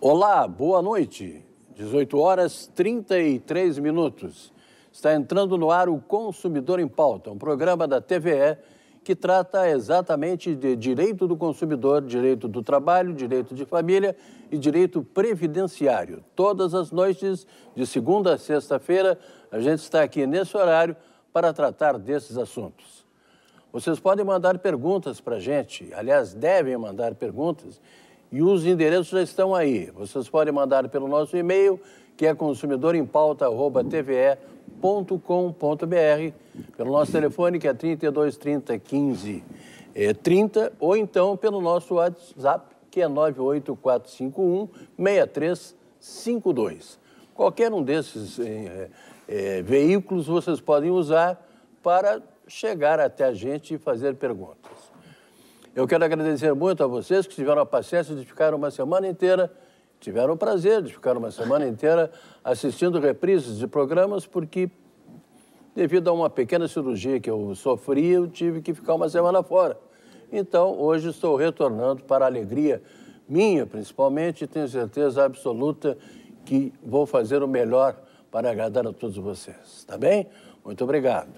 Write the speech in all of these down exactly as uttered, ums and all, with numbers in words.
Olá, boa noite. dezoito horas e trinta e três minutos. Está entrando no ar o Consumidor em Pauta, um programa da T V E que trata exatamente de direito do consumidor, direito do trabalho, direito de família e direito previdenciário. Todas as noites, de segunda a sexta-feira, a gente está aqui nesse horário para tratar desses assuntos. Vocês podem mandar perguntas para a gente, aliás, devem mandar perguntas, e os endereços já estão aí. Vocês podem mandar pelo nosso e-mail, que é consumidor em pauta arroba t v e ponto com ponto b r, pelo nosso telefone, que é trinta e dois, trinta, quinze, trinta, ou então pelo nosso WhatsApp, que é nove oito quatro cinco um, seis três cinco dois. Qualquer um desses é, é, veículos vocês podem usar para chegar até a gente e fazer perguntas. Eu quero agradecer muito a vocês que tiveram a paciência de ficar uma semana inteira, tiveram o prazer de ficar uma semana inteira assistindo reprises de programas, porque devido a uma pequena cirurgia que eu sofri, eu tive que ficar uma semana fora. Então, hoje estou retornando para a alegria minha, principalmente, e tenho certeza absoluta que vou fazer o melhor para agradar a todos vocês. Tá bem? Muito obrigado.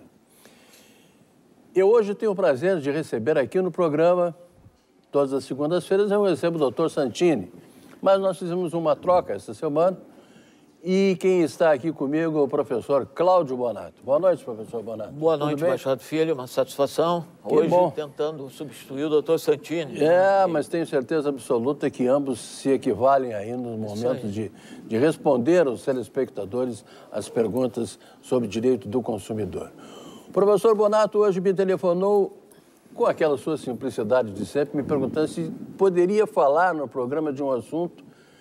Eu hoje tenho o prazer de receber aqui no programa, todas as segundas-feiras, eu recebo o doutor Santini, mas nós fizemos uma troca essa semana e quem está aqui comigo é o professor Cláudio Bonato. Boa noite, professor Bonato. Boa noite, Machado Filho, uma satisfação. Que hoje bom. Tentando substituir o doutor Santini. É, né? mas tenho certeza absoluta que ambos se equivalem aí nos momentos de, de responder aos telespectadores as perguntas sobre direito do consumidor. O professor Bonato hoje me telefonou com aquela sua simplicidade de sempre, me perguntando se poderia falar no programa de um assunto.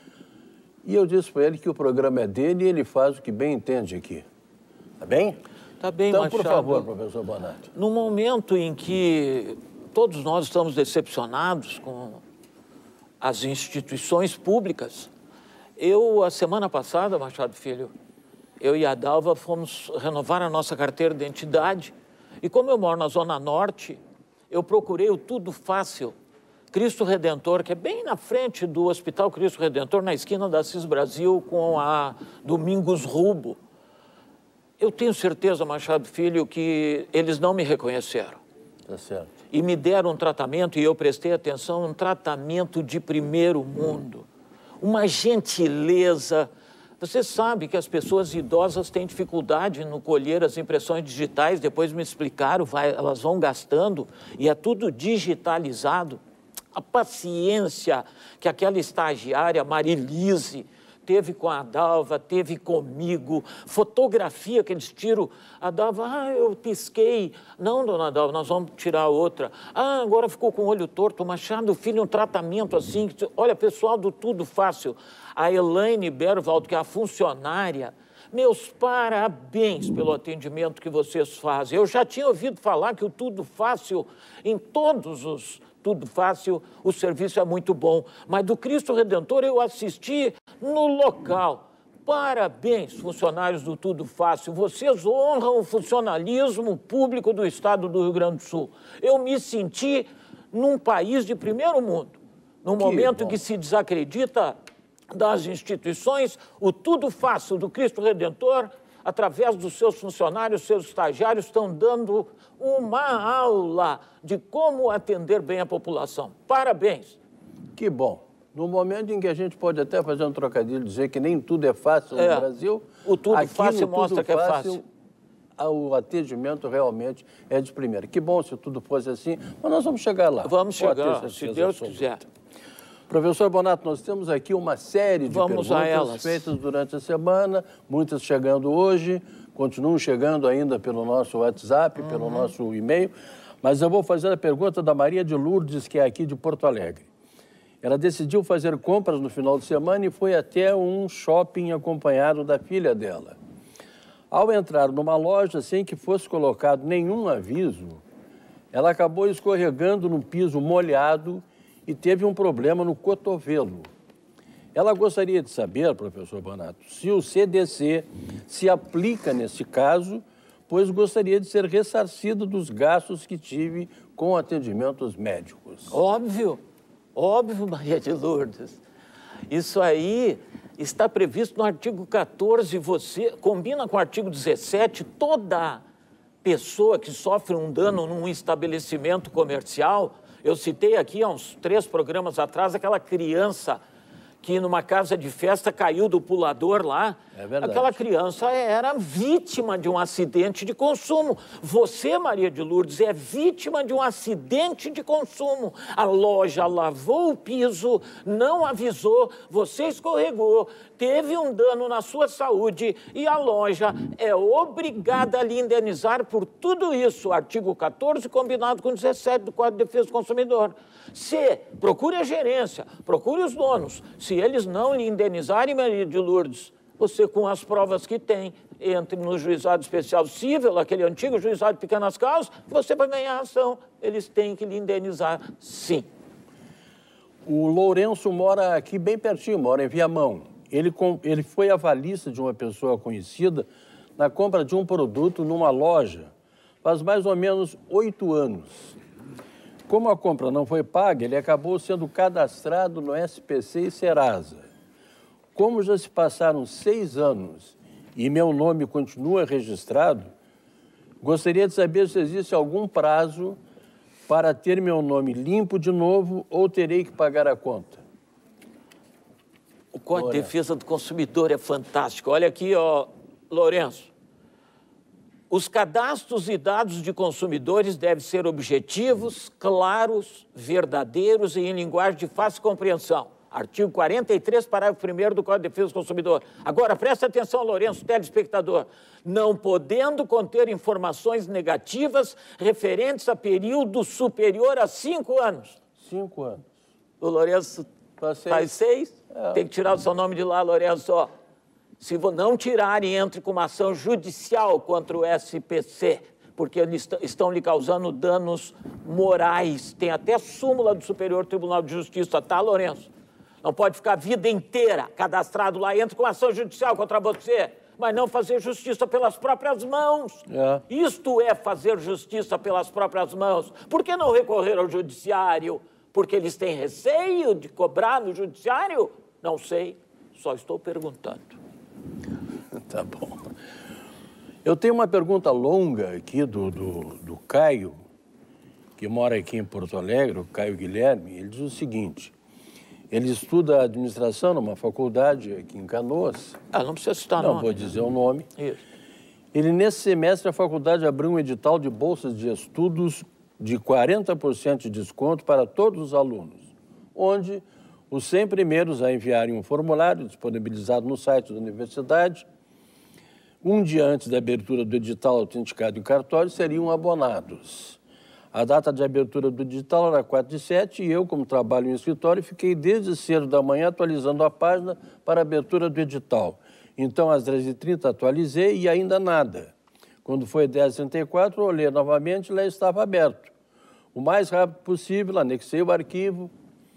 E eu disse para ele que o programa é dele e ele faz o que bem entende aqui. Tá bem? Tá bem, então, Machado. por favor, professor Bonato. No momento em que todos nós estamos decepcionados com as instituições públicas, eu, a semana passada, Machado Filho, eu e a Dalva fomos renovar a nossa carteira de identidade e como eu moro na Zona Norte, eu procurei o Tudo Fácil, Cristo Redentor, que é bem na frente do Hospital Cristo Redentor, na esquina da Assis Brasil com a Domingos Rubo. Eu tenho certeza, Machado Filho, que eles não me reconheceram. Tá certo. E me deram um tratamento, e eu prestei atenção, um tratamento de primeiro mundo. Uma gentileza. Você sabe que as pessoas idosas têm dificuldade no colher as impressões digitais, depois me explicaram, vai, elas vão gastando e é tudo digitalizado. A paciência que aquela estagiária, Marilise, teve com a Dalva, teve comigo, fotografia que eles tiram, a Dalva, ah, eu pisquei. Não, dona Dalva, nós vamos tirar outra. Ah, agora ficou com o olho torto, Machado Filho, um tratamento assim. Olha, pessoal do Tudo Fácil, a Elaine Berwald, que é a funcionária, meus parabéns pelo atendimento que vocês fazem. Eu já tinha ouvido falar que o Tudo Fácil, em todos os Tudo Fácil, o serviço é muito bom. Mas do Cristo Redentor eu assisti no local. Parabéns, funcionários do Tudo Fácil. Vocês honram o funcionalismo público do Estado do Rio Grande do Sul. Eu me senti num país de primeiro mundo. No momento em que se desacredita das instituições, o Tudo Fácil do Cristo Redentor, através dos seus funcionários, seus estagiários, estão dando uma aula de como atender bem a população. Parabéns. Que bom. No momento em que a gente pode até fazer um trocadilho, dizer que nem tudo é fácil é, no Brasil, o Tudo aqui Fácil no mostra tudo que é fácil. O atendimento realmente é de primeira. Que bom se tudo fosse assim, mas nós vamos chegar lá. Vamos chegar, se Deus quiser. Professor Bonato, nós temos aqui uma série de Vamos perguntas feitas durante a semana, muitas chegando hoje, continuam chegando ainda pelo nosso WhatsApp, uhum. pelo nosso e-mail, mas eu vou fazer a pergunta da Maria de Lourdes, que é aqui de Porto Alegre. Ela decidiu fazer compras no final de semana e foi até um shopping acompanhado da filha dela. Ao entrar numa loja, sem que fosse colocado nenhum aviso, ela acabou escorregando no piso molhado e teve um problema no cotovelo. Ela gostaria de saber, professor Bonato, se o C D C se aplica nesse caso, pois gostaria de ser ressarcida dos gastos que tive com atendimentos médicos. Óbvio, óbvio, Maria de Lourdes. Isso aí está previsto no artigo quatorze, você combina com o artigo dezessete, toda pessoa que sofre um dano num estabelecimento comercial. Eu citei aqui há uns três programas atrás aquela criança que numa casa de festa caiu do pulador lá. É verdade. Aquela criança era vítima de um acidente de consumo. Você, Maria de Lourdes, é vítima de um acidente de consumo. A loja lavou o piso, não avisou, você escorregou, teve um dano na sua saúde e a loja é obrigada a lhe indenizar por tudo isso. Artigo quatorze, combinado com dezessete do Código de Defesa do Consumidor. Se procure a gerência, procure os donos. Se eles não lhe indenizarem, Maria de Lourdes, você, com as provas que tem, entre no juizado especial civil, aquele antigo juizado de pequenas causas, você vai ganhar a ação. Eles têm que lhe indenizar, sim. O Lourenço mora aqui bem pertinho, mora em Viamão. Ele, ele foi avalista de uma pessoa conhecida na compra de um produto numa loja faz mais ou menos oito anos. Como a compra não foi paga, ele acabou sendo cadastrado no S P C e Serasa. Como já se passaram seis anos e meu nome continua registrado, gostaria de saber se existe algum prazo para ter meu nome limpo de novo ou terei que pagar a conta. O Código de Defesa do Consumidor é fantástico. Olha aqui, ó, Lourenço. Os cadastros e dados de consumidores devem ser objetivos, claros, verdadeiros e em linguagem de fácil compreensão. Artigo quarenta e três, parágrafo primeiro do Código de Defesa do Consumidor. Agora, presta atenção, Lourenço, telespectador. Não podendo conter informações negativas referentes a período superior a cinco anos. Cinco anos. O Lourenço faz seis? É. Tem que tirar o seu nome de lá, Lourenço. Ó. Se não tirarem, entre com uma ação judicial contra o S P C, porque eles estão lhe causando danos morais. Tem até súmula do Superior Tribunal de Justiça, tá, Lourenço? Não pode ficar a vida inteira cadastrado lá, entra com uma ação judicial contra você, mas não fazer justiça pelas próprias mãos. É. Isto é fazer justiça pelas próprias mãos. Por que não recorrer ao judiciário? Porque eles têm receio de cobrar no judiciário? Não sei, só estou perguntando. Tá bom. Eu tenho uma pergunta longa aqui do, do, do Caio, que mora aqui em Porto Alegre, o Caio Guilherme. Ele diz o seguinte: ele estuda administração numa faculdade aqui em Canoas. Ah, não precisa citar não nome. Não vou dizer o nome. Isso. Ele, nesse semestre, a faculdade abriu um edital de bolsas de estudos de quarenta por cento de desconto para todos os alunos, onde os cem primeiros a enviarem um formulário disponibilizado no site da universidade, um dia antes da abertura do edital autenticado em cartório, seriam abonados. A data de abertura do edital era quatro de sete e eu, como trabalho em escritório, fiquei desde cedo da manhã atualizando a página para a abertura do edital. Então, às dez e trinta, atualizei e ainda nada. Quando foi dez e trinta e quatro, olhei novamente e lá estava aberto. O mais rápido possível, anexei o arquivo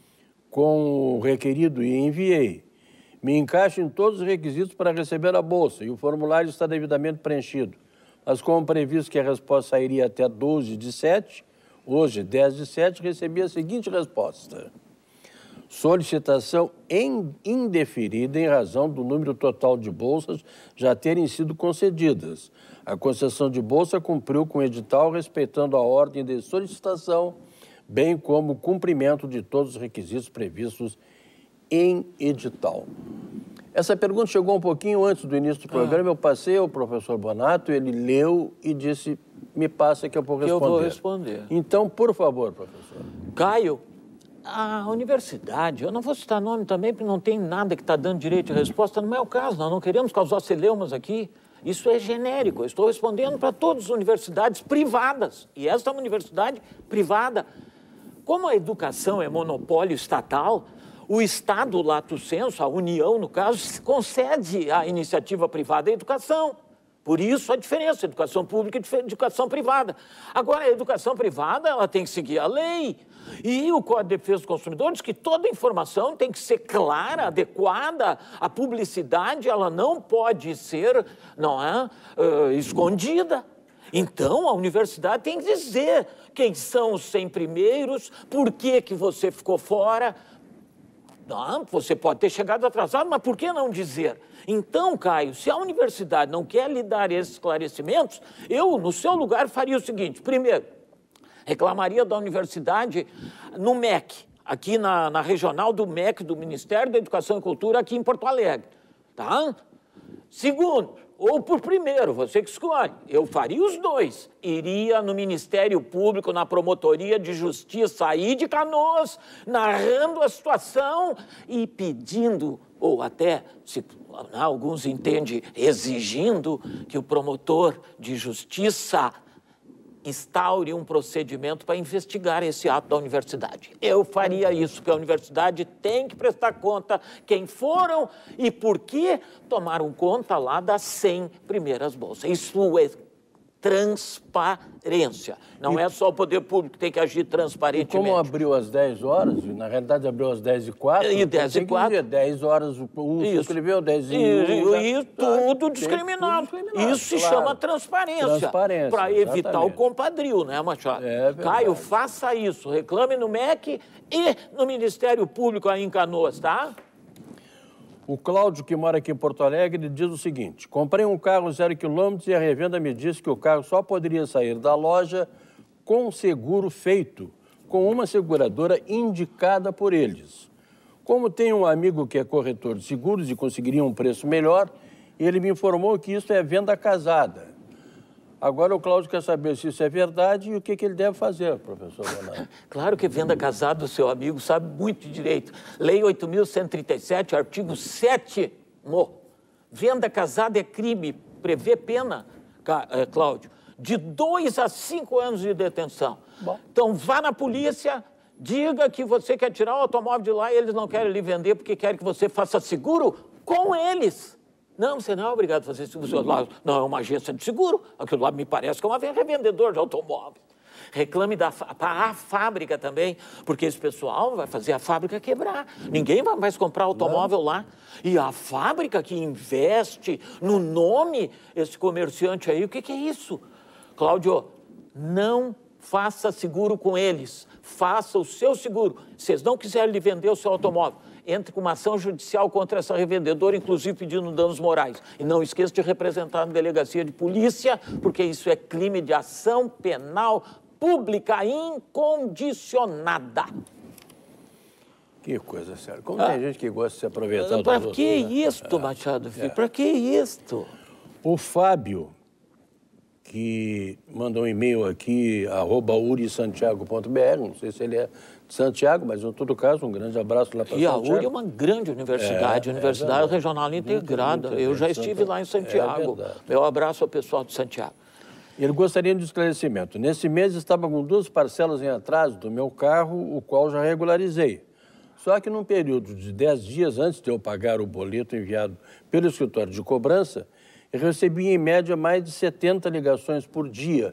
com o requerido e enviei. Me encaixo em todos os requisitos para receber a bolsa e o formulário está devidamente preenchido. Mas como previsto que a resposta sairia até doze de sete, hoje, dez de sete, recebi a seguinte resposta: solicitação indeferida em razão do número total de bolsas já terem sido concedidas. A concessão de bolsa cumpriu com o edital, respeitando a ordem de solicitação, bem como o cumprimento de todos os requisitos previstos em edital. Essa pergunta chegou um pouquinho antes do início do programa, ah. eu passei ao professor Bonato, ele leu e disse, me passa que eu vou responder. Que eu vou responder. Então, por favor, professor. Caio, a universidade, eu não vou citar nome também, porque não tem nada que está dando direito de resposta, não é o caso, nós não queremos causar celeumas aqui. Isso é genérico, eu estou respondendo para todas as universidades privadas, e esta é uma universidade privada. Como a educação é monopólio estatal, o Estado, lato sensu, a União, no caso, concede à iniciativa privada a educação. Por isso a diferença, educação pública e educação privada. Agora, a educação privada, ela tem que seguir a lei. E o Código de Defesa do Consumidor diz que toda informação tem que ser clara, adequada. A publicidade, ela não pode ser, não é, uh, escondida. Então, a universidade tem que dizer quem são os cem primeiros, por que que você ficou fora. Não, você pode ter chegado atrasado, mas por que não dizer? Então, Caio, se a universidade não quer lhe dar esses esclarecimentos, eu, no seu lugar, faria o seguinte. Primeiro, reclamaria da universidade no M E C, aqui na, na regional do M E C, do Ministério da Educação e Cultura, aqui em Porto Alegre. Tá? Segundo, ou por primeiro, você que escolhe, eu faria os dois. Iria no Ministério Público, na Promotoria de Justiça aí de Canoas, narrando a situação e pedindo, ou até, se alguns entendem, exigindo que o promotor de justiça instaure um procedimento para investigar esse ato da universidade. Eu faria isso, porque a universidade tem que prestar conta quem foram e por que tomaram conta lá das cem primeiras bolsas. Isso é transparência. Não e, é só o poder público que tem que agir transparentemente. E como abriu às dez horas, na realidade abriu às dez e quatro, e dez e quatro, dez horas, um isso. escreveu dez e um. E, e tudo discriminado. Tudo discriminado. Isso se claro. chama transparência. Transparência. Para evitar o compadrio, né, Machado? É Caio, faça isso. Reclame no M E C e no Ministério Público aí em Canoas, tá? O Cláudio, que mora aqui em Porto Alegre, diz o seguinte: comprei um carro zero quilômetros e a revenda me disse que o carro só poderia sair da loja com seguro feito, com uma seguradora indicada por eles. Como tenho um amigo que é corretor de seguros e conseguiria um preço melhor, ele me informou que isso é venda casada. Agora o Cláudio quer saber se isso é verdade e o que, que ele deve fazer, professor Leonardo. Claro que venda casada, o seu amigo sabe muito de direito. Lei oito mil cento e trinta e sete, artigo sétimo. Venda casada é crime, prevê pena, Cláudio, de dois a cinco anos de detenção. Bom. Então vá na polícia, diga que você quer tirar o automóvel de lá e eles não querem lhe vender porque querem que você faça seguro com eles. Não, você não é obrigado a fazer seguro. Não, é uma agência de seguro. Aquilo lá me parece que é um revendedor de automóveis. Reclame da a fábrica também, porque esse pessoal vai fazer a fábrica quebrar. Ninguém vai mais comprar automóvel não. lá. E a fábrica que investe no nome, esse comerciante aí, o que, que é isso? Cláudio, não faça seguro com eles. Faça o seu seguro. Se eles não quiserem lhe vender o seu automóvel, entre com uma ação judicial contra essa revendedora, inclusive pedindo danos morais. E não esqueça de representar na delegacia de polícia, porque isso é crime de ação penal pública incondicionada. Que coisa séria. Como ah, tem gente que gosta de se aproveitar Para dos que outros, né? isto, é, Machado Filho? É. Para que isto? O Fábio, que mandou um e-mail aqui, arroba urisantiago ponto br, não sei se ele é de Santiago, mas em todo caso, um grande abraço lá para Santiago. E a U R I é uma grande universidade, é, universidade é regional integrada. Eu já estive lá em Santiago. É Meu abraço ao pessoal de Santiago. Ele gostaria de esclarecimento. Nesse mês estava com duas parcelas em atraso do meu carro, o qual já regularizei. Só que num período de dez dias antes de eu pagar o boleto enviado pelo escritório de cobrança, eu recebi em média mais de setenta ligações por dia.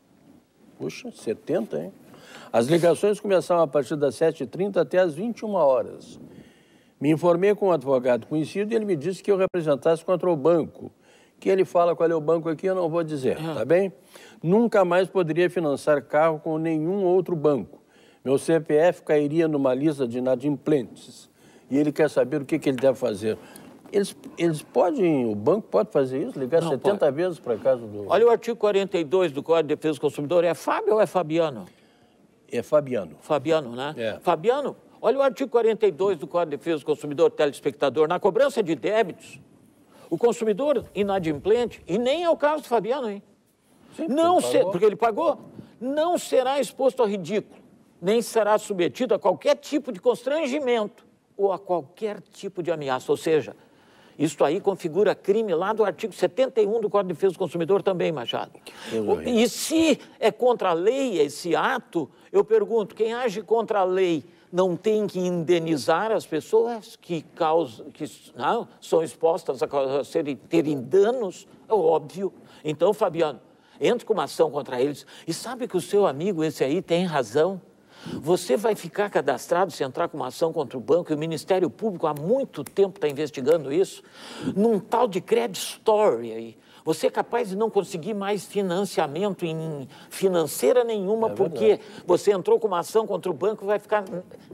Puxa, setenta, hein? As ligações começavam a partir das sete e trinta até as vinte e uma horas. Me informei com um advogado conhecido e ele me disse que eu representasse contra o banco. Que ele fala qual é o banco aqui, eu não vou dizer, tá bem? Nunca mais poderia financiar carro com nenhum outro banco. Meu C P F cairia numa lista de inadimplentes. E ele quer saber o que, que ele deve fazer. Eles, eles podem, o banco pode fazer isso? Ligar não, setenta pode. vezes para casa do... Olha o artigo quarenta e dois do Código de Defesa do Consumidor. É Fábio ou é Fabiano? É Fabiano. Fabiano, né? É. Fabiano, olha o artigo quarenta e dois do Código de Defesa do Consumidor, telespectador. Na cobrança de débitos, o consumidor inadimplente, e nem é o caso do Fabiano, hein? Sim, não ser, porque ele pagou, não será exposto ao ridículo, nem será submetido a qualquer tipo de constrangimento ou a qualquer tipo de ameaça. Ou seja, isso aí configura crime lá do artigo setenta e um do Código de Defesa do Consumidor também, Machado. E se é contra a lei esse ato, eu pergunto, quem age contra a lei não tem que indenizar as pessoas que, causam, que não, são expostas a serem, terem danos? É óbvio. Então, Fabiano, entre com uma ação contra eles. E sabe que o seu amigo, esse aí, tem razão? Você vai ficar cadastrado se entrar com uma ação contra o banco, e o Ministério Público há muito tempo está investigando isso, num tal de credit story aí. Você é capaz de não conseguir mais financiamento em financeira nenhuma, é porque você entrou com uma ação contra o banco e vai ficar...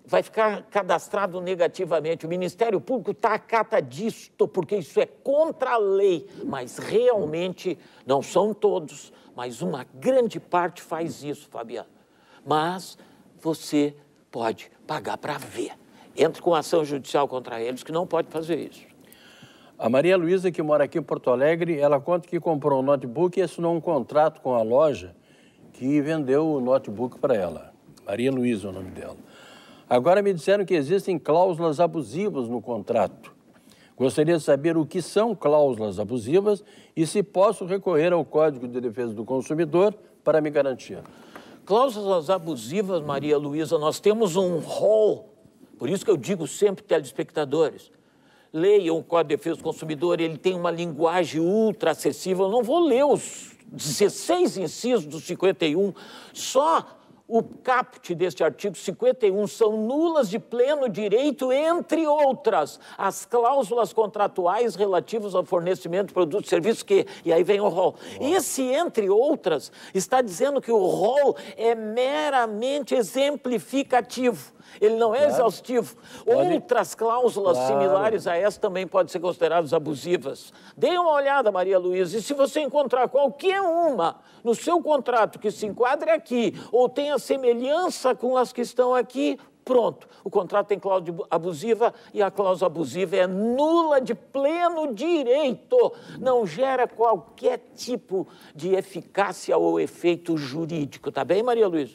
vai ficar cadastrado negativamente. O Ministério Público está acata disto, porque isso é contra a lei, mas realmente não são todos, mas uma grande parte faz isso, Fabiano. Mas você pode pagar para ver. Entre com ação judicial contra eles, que não pode fazer isso. A Maria Luísa, que mora aqui em Porto Alegre, ela conta que comprou um notebook e assinou um contrato com a loja que vendeu o notebook para ela. Maria Luísa é o nome dela. Agora me disseram que existem cláusulas abusivas no contrato. Gostaria de saber o que são cláusulas abusivas e se posso recorrer ao Código de Defesa do Consumidor para me garantir. Cláusulas abusivas, Maria Luísa, nós temos um rol, por isso que eu digo sempre, telespectadores, leiam o Código de Defesa do Consumidor, ele tem uma linguagem ultra acessível, eu não vou ler os dezesseis incisos do cinquenta e um, só o caput deste artigo cinquenta e um são nulas de pleno direito, entre outras, as cláusulas contratuais relativas ao fornecimento de produtos e serviços que... E aí vem o rol. Esse, entre outras, está dizendo que o rol é meramente exemplificativo. Ele não é claro. exaustivo. Pode... Outras cláusulas claro. similares a essa também podem ser consideradas abusivas. Dê uma olhada, Maria Luísa, e se você encontrar qualquer uma no seu contrato que se enquadre aqui ou tenha semelhança com as que estão aqui, pronto. O contrato tem cláusula abusiva e a cláusula abusiva é nula de pleno direito. Não gera qualquer tipo de eficácia ou efeito jurídico. Tá bem, Maria Luísa?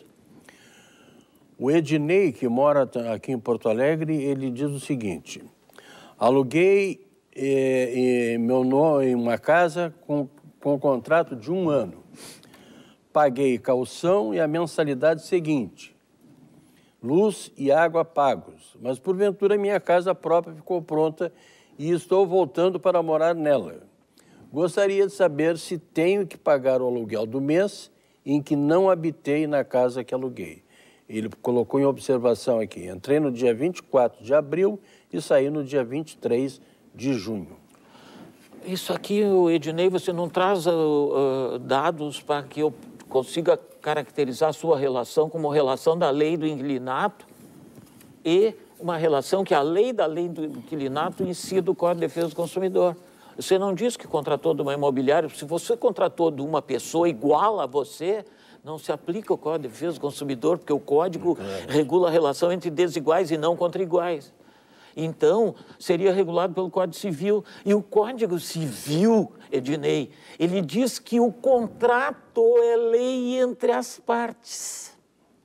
O Ednei, que mora aqui em Porto Alegre, ele diz o seguinte: aluguei eh, eh, meu nome em uma casa com, com contrato de um ano. Paguei caução e a mensalidade seguinte, luz e água pagos, mas porventura minha casa própria ficou pronta e estou voltando para morar nela. Gostaria de saber se tenho que pagar o aluguel do mês em que não habitei na casa que aluguei. Ele colocou em observação aqui, entrei no dia vinte e quatro de abril e saí no dia vinte e três de junho. Isso aqui, Ednei, você não traz uh, uh, dados para que eu consiga caracterizar a sua relação como relação da lei do inquilinato e uma relação que a lei da lei do inquilinato incide o Código de Defesa do Consumidor. Você não diz que contratou de uma imobiliária, se você contratou de uma pessoa igual a você, não se aplica o Código de Defesa do Consumidor, porque o Código é. regula a relação entre desiguais e não contra iguais. Então, seria regulado pelo Código Civil. E o Código Civil, Ednei, ele diz que o contrato é lei entre as partes.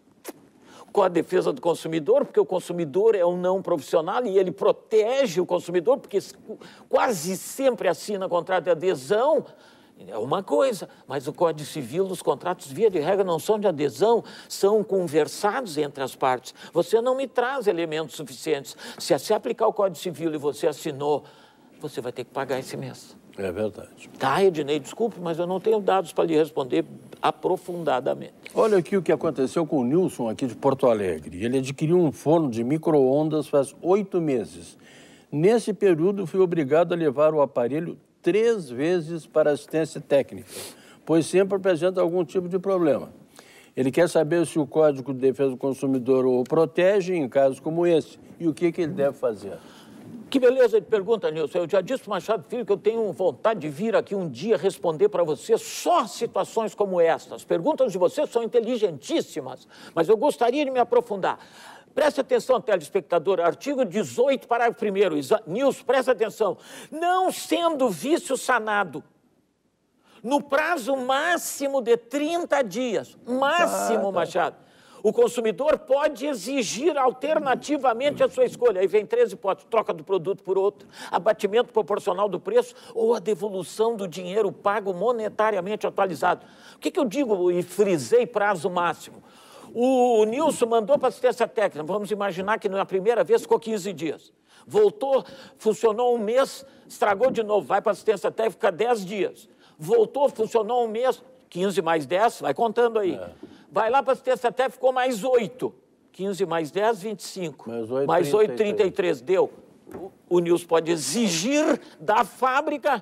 O Código de Defesa do Consumidor, porque o consumidor é um não profissional e ele protege o consumidor, porque quase sempre assina contrato de adesão. É uma coisa, mas o Código Civil, os contratos, via de regra, não são de adesão, são conversados entre as partes. Você não me traz elementos suficientes. Se se aplicar o Código Civil e você assinou, você vai ter que pagar esse mês. É verdade. Tá, Ednei, desculpe, mas eu não tenho dados para lhe responder aprofundadamente. Olha aqui o que aconteceu com o Nilson aqui de Porto Alegre. Ele adquiriu um forno de micro-ondas faz oito meses. Nesse período, fui obrigado a levar o aparelho três vezes para assistência técnica, pois sempre apresenta algum tipo de problema. Ele quer saber se o Código de Defesa do Consumidor o protege em casos como esse e o que, que ele deve fazer. Que beleza de pergunta, Nilson. Eu já disse para o Machado Filho que eu tenho vontade de vir aqui um dia responder para você só situações como estas. As perguntas de você são inteligentíssimas, mas eu gostaria de me aprofundar. Preste atenção, telespectador, artigo dezoito, parágrafo primeiro. Nilson, presta atenção. Não sendo vício sanado, no prazo máximo de trinta dias, máximo, ah, tá. Machado, o consumidor pode exigir alternativamente a sua escolha. Aí vem três hipóteses: troca do produto por outro, abatimento proporcional do preço ou a devolução do dinheiro pago monetariamente atualizado. O que, que eu digo e frisei prazo máximo? O Nilson mandou para assistência técnica, vamos imaginar que na primeira vez ficou quinze dias. Voltou, funcionou um mês, estragou de novo, vai para assistência técnica, fica dez dias. Voltou, funcionou um mês, quinze mais dez, vai contando aí. É. Vai lá para assistência técnica, ficou mais oito. quinze mais dez, vinte e cinco. Mais oito, mais oito trinta e três. Deu. O Nilson pode exigir da fábrica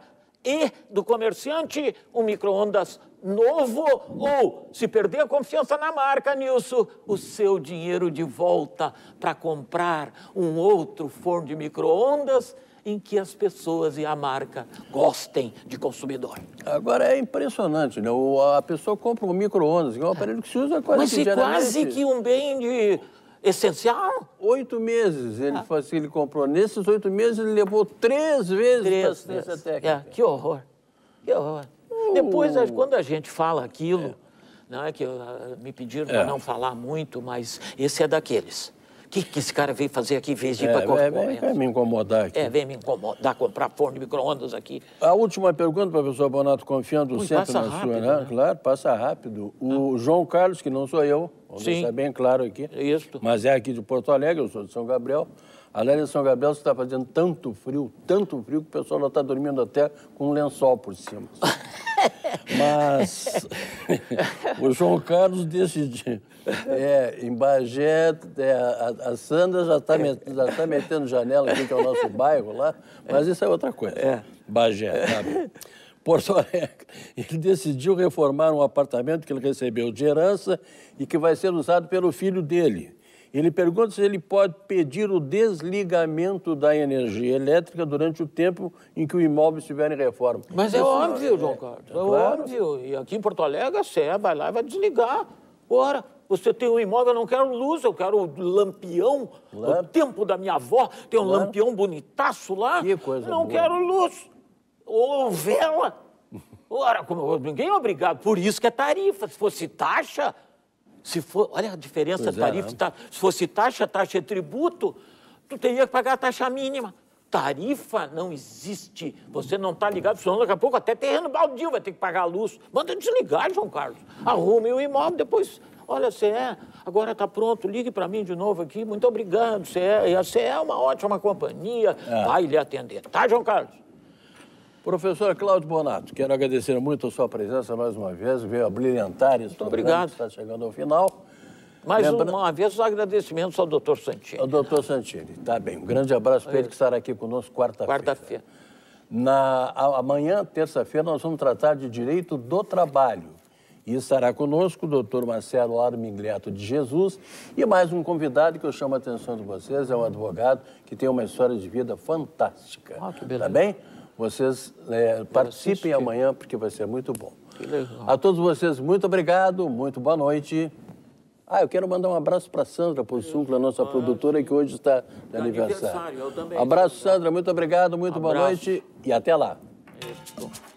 e do comerciante um micro-ondas novo ou, se perder a confiança na marca, Nilson, o seu dinheiro de volta para comprar um outro forno de micro-ondas em que as pessoas e a marca gostem de consumidor. Agora é impressionante, né? O, a pessoa compra um micro-ondas, que é um aparelho que se usa quase Mas que é quase que um bem de essencial. Oito meses ele, ah. assim, ele comprou. Nesses oito meses ele levou três vezes para assistência técnica. É, que horror, que horror. Uh. Depois, quando a gente fala aquilo, é. né, que uh, me pediram é. para não falar muito, mas esse é daqueles. O que, que esse cara veio fazer aqui em vez de ir é, para concorrência? Vem me incomodar aqui. É, vem me incomodar, comprar forno de micro-ondas aqui. A última pergunta, professor Bonato, confiando Ui, sempre na rápido, sua, né? né? Claro, passa rápido. O ah. João Carlos, que não sou eu, vou Sim. deixar bem claro aqui, Isso. mas é aqui de Porto Alegre, eu sou de São Gabriel. Além de São Gabriel, você está fazendo tanto frio, tanto frio, que o pessoal não está dormindo até com um lençol por cima. Mas o João Carlos decidiu. É, em Bagé, é, a, a Sandra já está tá metendo janela aqui, que é o nosso bairro lá, mas isso é outra coisa. É. Bagé, sabe? Porto Alegre. Ele decidiu reformar um apartamento que ele recebeu de herança e que vai ser usado pelo filho dele. Ele pergunta se ele pode pedir o desligamento da energia elétrica durante o tempo em que o imóvel estiver em reforma. Mas é óbvio, João Carlos, é, é claro. óbvio. E aqui em Porto Alegre, a C E vai lá e vai desligar. Ora, você tem um imóvel, eu não quero luz, eu quero o lampião. Lamp... O tempo da minha avó tem um Lamp... lampião bonitaço lá. Que coisa Não boa. quero luz. Ou vela. Ora, como... ninguém é obrigado. Por isso que é tarifa. Se fosse taxa... Se for, olha a diferença pois tarifa. É, tá, se fosse taxa, taxa é tributo, tu teria que pagar a taxa mínima. Tarifa não existe. Você não está ligado, senão daqui a pouco até terreno baldio vai ter que pagar a luz. Manda desligar, João Carlos. Arrume o imóvel, depois... Olha, C E, agora está pronto, ligue para mim de novo aqui. Muito obrigado, C E. E a C E é uma ótima companhia, é. vai lhe atender. Tá, João Carlos? Professor Cláudio Bonato, quero agradecer muito a sua presença mais uma vez, veio a brilhantar esse programa que está chegando ao final. Mais Lembra... uma vez os agradecimentos ao doutor Santini. Ao doutor Santini, tá bem. Um grande abraço para ele que estará aqui conosco quarta-feira. Quarta-feira. Na... Amanhã, terça-feira, nós vamos tratar de direito do trabalho. E estará conosco o doutor Marcelo Armigliato de Jesus e mais um convidado que eu chamo a atenção de vocês, é um advogado que tem uma história de vida fantástica. Ah, que beleza. Tá bem? Vocês é, participem amanhã, porque vai ser muito bom. Que legal. A todos vocês, muito obrigado, muito boa noite. Ah, eu quero mandar um abraço para a Sandra Porçuncla, nossa ah, produtora, que hoje está de aniversário. aniversário. Eu também. Abraço, Sandra, muito obrigado, muito um boa noite e até lá. Isso.